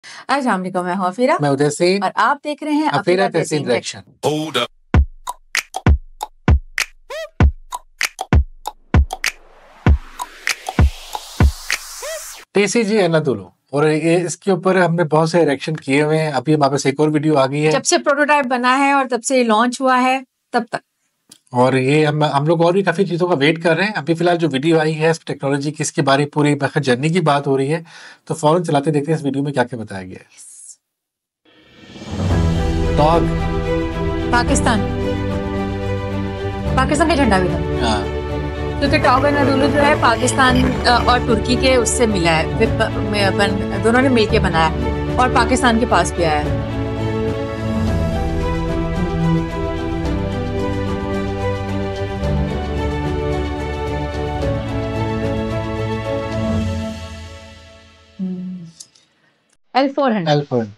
अस्सलाम वालेकुम, मैं हूं अफीरा मैं उदय सिंह और आप देख रहे हैं Afira Tahseen direction. TCG Anadolu और ये इसके ऊपर हमने बहुत से रिएक्शन किए हुए हैं। अभी हमारे पास एक और वीडियो आ गई है जब से प्रोटोटाइप बना है और तब से लॉन्च हुआ है तब तक, और ये हम लोग और भी काफी चीजों का वेट कर रहे हैं। अभी फिलहाल जो वीडियो आई है इस टेक्नोलॉजी की, इसके बारे पूरी जर्नी की बात हो रही है, तो फौरन चलाते देखते हैं इस वीडियो में क्या क्या बताया गया है। टॉग पाकिस्तान का झंडा भी था। हाँ, क्योंकि टॉग अनादोलु जो है पाकिस्तान और तुर्की के उससे मिला है, दोनों ने मिलके बनाया और पाकिस्तान के पास भी आया है। L400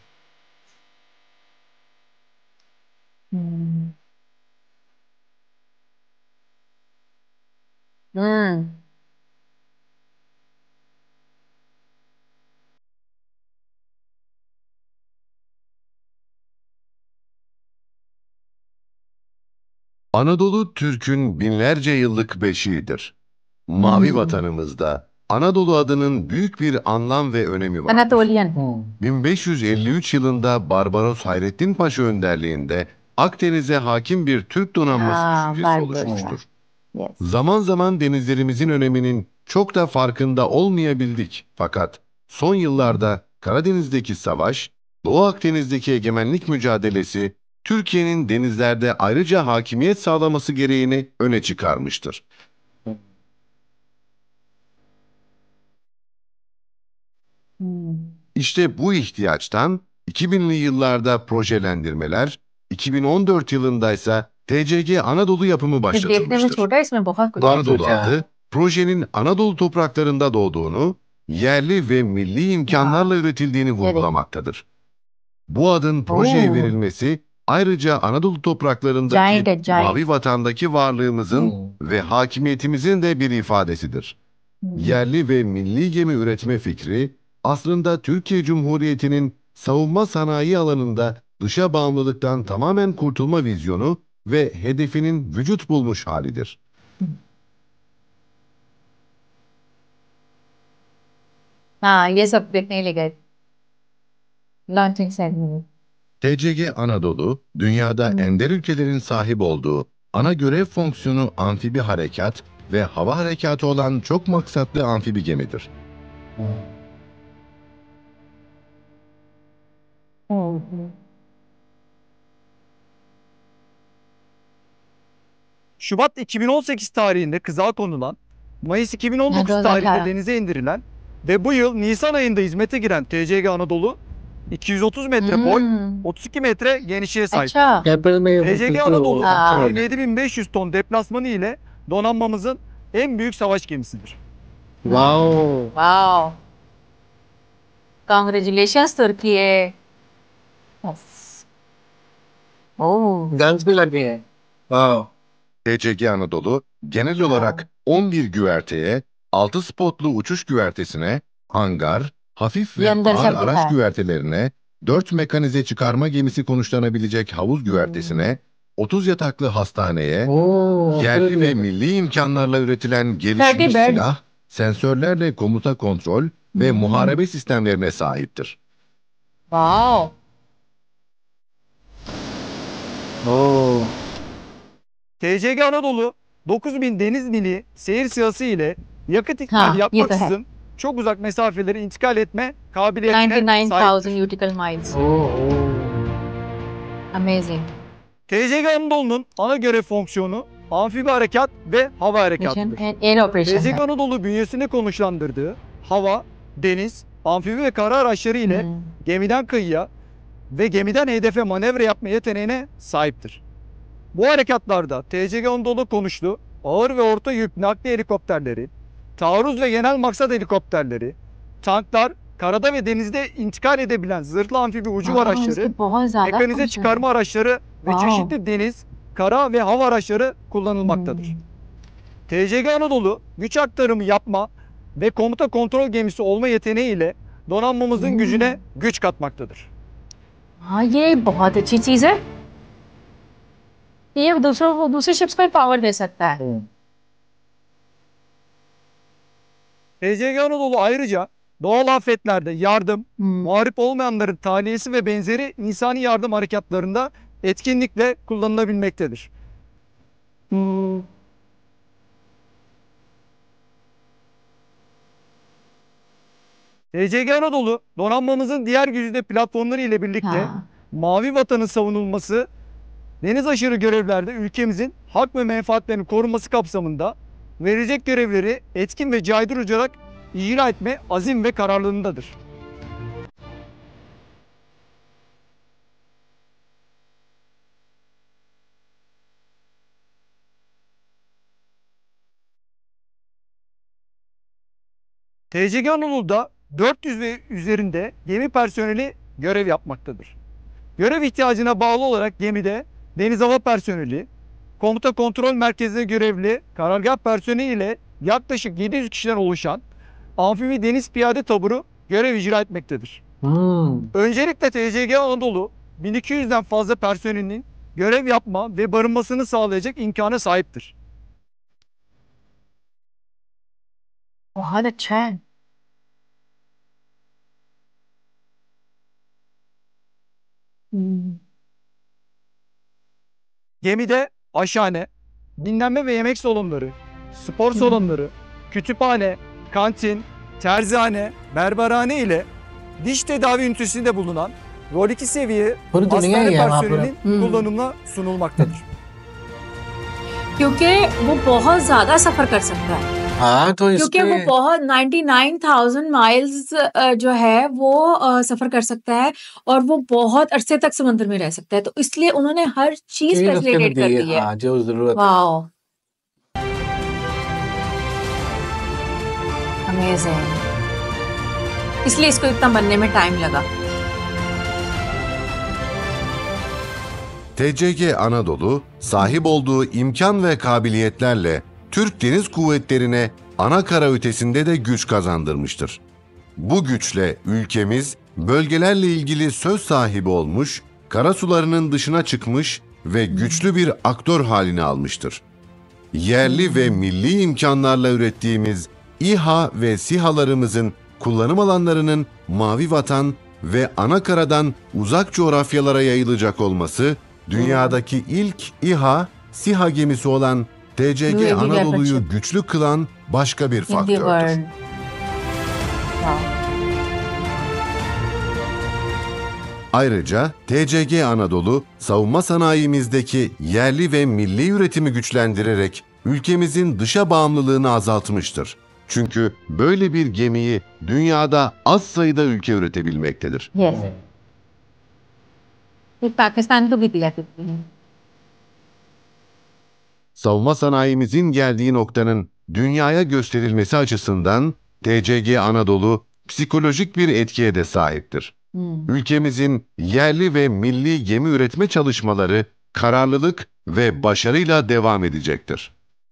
Anadolu Türk'ün binlerce yıllık beşiğidir. Mavi vatanımızda Anadolu adının büyük bir anlam ve önemi var. Anatolian 1553 yılında Barbaros Hayrettin Paşa önderliğinde Akdeniz'e hakim bir Türk donanması düşüncesi oluşmuştur. Yes. Zaman zaman denizlerimizin öneminin çok da farkında olmayabildik. Fakat son yıllarda Karadeniz'deki savaş, Doğu Akdeniz'deki egemenlik mücadelesi, Türkiye'nin denizlerde ayrıca hakimiyet sağlaması gereğini öne çıkarmıştır. İşte bu ihtiyaçtan 2000'li yıllarda projelendirmeler, 2014 yılında ise TCG Anadolu yapımı देखने में başlatılmıştır. छोटा है, इसमें बहुत कुछ है। Anadolu adı, projenin Anadolu topraklarında doğduğunu, yerli ve milli imkanlarla üretildiğini vurgulamaktadır. Bu adın projeye verilmesi, ayrıca Anadolu topraklarındaki Giant. mavi vatandaki varlığımızın ve hakimiyetimizin de bir ifadesidir. Yerli ve milli gemi üretme fikri, aslında Türkiye Cumhuriyeti'nin savunma sanayi alanında dışa bağımlılıktan tamamen kurtulma vizyonu ve hedefinin vücut bulmuş halidir. हाँ, ये सब देखने ही ले गए launching ceremony. TCG Anadolu, dünyada ender ülkelerin sahip olduğu ana görev fonksiyonu amfibi harekat ve hava harekatı olan çok maksatlı amfibi gemidir. Şubat 2018 tarihinde kızağa konulan, Mayıs 2019 Nerede o tarihinde zaten? denize indirilen ve bu yıl Nisan ayında hizmete giren TCG Anadolu 230 metre boy, 32 metre genişliğe sahip. अच्छा, TCG Anadolu Aa. 27.500 ton deplasmanı ile donanmamızın en büyük savaş gemisidir. Wow, wow, congratulations तुर्की। Oh, guns भी लगे हैं। Wow, TCG Anadolu, genel olarak 11 güverteye, 6 spotlu uçuş güvertesine, hangar, hafif ve Yanında ağır tabii araç ha. güvertelerine, 4 mekanize çıkarma gemisi konuşlanabilecek havuz güvertesine, 30 yataklı hastaneye, oh, yerli ve milli imkanlarla üretilen gelişmiş Ferdi Bird. silah, sensörlerle komuta kontrol ve muharebe sistemlerine sahiptir. Wow, oh, TCG Anadolu 9000 deniz mili seyir siyası ile yakıt Ha, ikmal ये तो yapmaksızın çok uzak mesafeleri intikal etme kabiliyetine sahiptir. 99,000 nautical miles. Oh, Amazing. TCG Anadolu'nun ana görev fonksiyonu amfibi harekat ve hava harekatıdır. Mission and air operation TCG है। Anadolu bünyesinde konuşlandırdığı hava, deniz, amfibi ve kara araçları ile gemiden kıyıya ve gemiden hedefe manevra yapma yeteneğine sahiptir. Bu harekatlarda TCG Anadolu konuştu, ağır ve orta yük nakli helikopterleri, taarruz ve genel maksat helikopterleri, tanklar, karada ve denizde intikal edebilen zırhlı amfibi ucu हाँ, araçları, इसके बहुत ज्यादा mekanize function çıkarma araçları ve Wow. çeşitli deniz, kara ve hava araçları kullanılmaktadır. TCG Anadolu güç aktarımı yapma ve komuta kontrol gemisi olma yeteneğiyle donanmamızın gücüne güç katmaktadır. हाँ ये बहुत अच्छी चीज है ये दूसरे शिप्स पर पावर दे सकता है TCG Anadolu ayrıca doğal afetlerde yardım, muharip olmayanların tahliyesi ve benzeri insani yardım harekatlarında etkinlikle kullanılabilmektedir. TCG Anadolu donanmamızın diğer güzide platformları ile birlikte हाँ Mavi Vatan'ın savunulması, deniz aşırı görevlerde ülkemizin hak ve menfaatlerini korunması kapsamında verilecek görevleri etkin ve caydırıcı olarak icra etme azim ve kararlılığındadır. TCG Anadolu'da 400 ve üzerinde gemi personeli görev yapmaktadır. Görev ihtiyacına bağlı olarak gemide deniz hava personeli, komuta kontrol merkezine görevli karargah personeli ile yaklaşık 700 kişiden oluşan amfibi deniz piyade taburu görev icra etmektedir. Öncelikle TCG Anadolu 1200'den fazla personelinin görev yapma ve barınmasını sağlayacak imkana sahiptir. बहुत अच्छा है Gemide aşhane, dinlenme ve yemek salonları, spor salonları, kütüphane, kantin, terzihane, berberhane ile diş tedavi ünitesinde bulunan Rol 2 seviye पूरी दुनिया hastane ही है वहाँ पर personelinin kullanımına sunulmaktadır. क्योंकि वो बहुत ज्यादा सफर कर सकता है हाँ तो क्योंकि इसके वो बहुत 99,000 माइल्स जो है वो सफर कर सकता है और वो बहुत अरसे तक समुद्र में रह सकता है तो इसलिए उन्होंने हर चीज चीज उसके अंदर फैसिलिटेट कर दी है दी है हाँ जो जरूरत है वाओ अमेजिंग इसलिए इसको इतना बनने में टाइम लगा TCG Anadolu, sahip olduğu imkan ve kabiliyetlerle Türk Deniz Kuvvetleri'ne ana kara ötesinde de güç kazandırmıştır. Bu güçle ülkemiz bölgelerle ilgili söz sahibi olmuş, karasularının dışına çıkmış ve güçlü bir aktör halini almıştır. Yerli ve milli imkanlarla ürettiğimiz İHA ve SİHA'larımızın kullanım alanlarının Mavi Vatan ve ana karadan uzak coğrafyalara yayılacak olması, dünyadaki ilk İHA, SİHA gemisi olan TCG Louis Anadolu'yu Leverkusen. güçlü kılan başka bir in the faktördür. world wow. Ayrıca TCG Anadolu, savunma sanayimizdeki yerli ve milli üretimi güçlendirerek ülkemizin dışa bağımlılığını azaltmıştır. Çünkü böyle bir gemiyi dünyada az sayıda ülke üretebilmektedir. yes एक पाकिस्तान को भी दिया करती है Savunma sanayimizin geldiği noktanın dünyaya gösterilmesi açısından TCG Anadolu psikolojik bir etkiye de sahiptir. Ülkemizin yerli ve milli gemi üretme çalışmaları kararlılık ve başarıyla devam edecektir.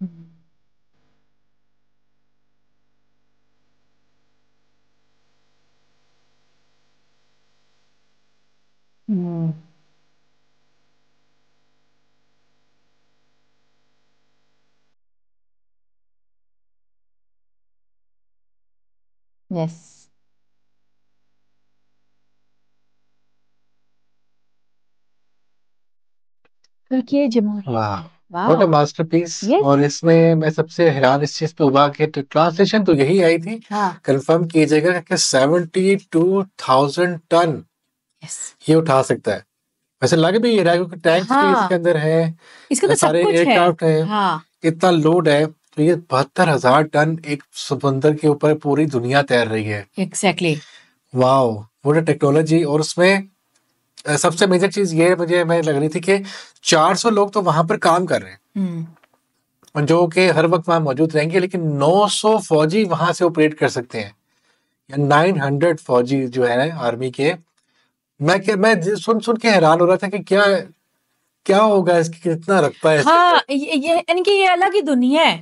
yes Türkiye Cumhuriyeti वाह वाह what a masterpiece Yes. और इसमें मैं सबसे हैरान इस चीज पे हुआ कि ट्रांसलेशन तो यही आई थी हाँ कंफर्म कीजिएगा कि 72,000 टन yes ये उठा सकता है वैसे लग भी ये रहा है क्योंकि टैंक्स भी हाँ। इसके अंदर है इसका तो सब सारे कुछ है एयरक्राफ्ट है हाँ इतना लोड है तो ये 72,000 टन एक समंदर के ऊपर पूरी दुनिया तैर रही है एग्जैक्टली वाओ वो टेक्नोलॉजी और उसमें सबसे मेजर चीज ये मुझे मैं लग रही थी कि 400 लोग तो वहां पर काम कर रहे हैं जो कि हर वक्त वहां मौजूद रहेंगे लेकिन 900 फौजी वहां से ऑपरेट कर सकते हैं या 900 फौजी जो है आर्मी के मैं सुन के हैरान हो रहा था कि क्या होगा इसकी कितना रखता है इसके हाँ अंदर। ये यानी कि ये अलग ही दुनिया है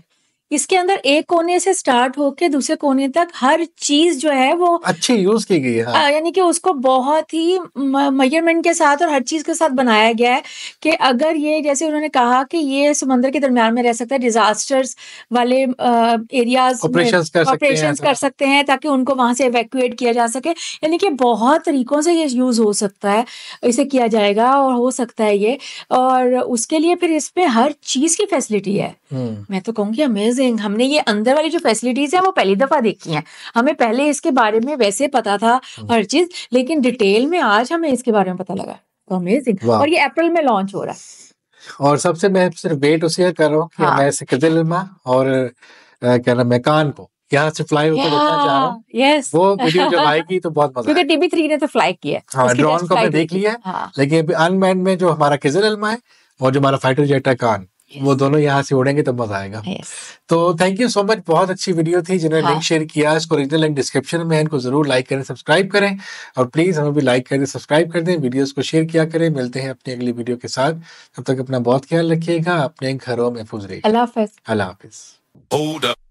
इसके अंदर एक कोने से स्टार्ट होके दूसरे कोने तक हर चीज जो है वो अच्छी यूज की गई है। हाँ। यानी कि उसको बहुत ही मेजरमेंट के साथ और हर चीज के साथ बनाया गया है कि अगर ये जैसे उन्होंने कहा कि ये समंदर के दरमियान में रह सकता है, डिजास्टर्स वाले एरियाज ऑपरेशंस कर सकते हैं ताकि उनको वहां से इवैक्यूएट किया जा सके। यानी कि बहुत तरीकों से ये यूज हो सकता है, इसे किया जाएगा और हो सकता है ये, और उसके लिए फिर इसमें हर चीज की फैसिलिटी है। मैं तो कहूँगी अमेजिंग। हमने ये अंदर वाली जो फैसिलिटीज है वो पहली दफा देखी हैं। हमें पहले इसके बारे में वैसे पता था हर चीज, लेकिन डिटेल में आज हमें इसके बारे में पता लगा। तो अमेजिंग। और ये अप्रैल में लॉन्च हो रहा है। और सबसे मैं सिर्फ वेट उसी का कर रहा हूँ कि मैं सिकंदर इल्मा और क्या नाम है कान को यहाँ से फ्लाई होकर देखना चाह रहा हूँ। यस, वो वीडियो जब आएगी तो बहुत मजा क्योंकि TB3 ने तो फ्लाई किया है। हाँ, ड्रोन को हमने देख लिया है। लेकिन अभी अनमैन्ड में जो हमारा किजल इल्मा है और जो हमारा फाइटर जेट है कान, वो दोनों यहाँ से उड़ेंगे तो मजा आएगा। तो थैंक यू सो मच, बहुत अच्छी वीडियो थी। जिन्होंने लिंक शेयर किया इसको ओरिजिनल लिंक डिस्क्रिप्शन में है, इनको जरूर लाइक करें, सब्सक्राइब करें और प्लीज हमें भी लाइक करें, सब्सक्राइब कर दें, वीडियोस को शेयर किया करें। मिलते हैं अपनी अगली वीडियो के साथ, तब तक अपना बहुत ख्याल रखिएगा, अपने घरों में महफूज रहिए। अल्लाह हाफिज। अल्लाह हाफिज।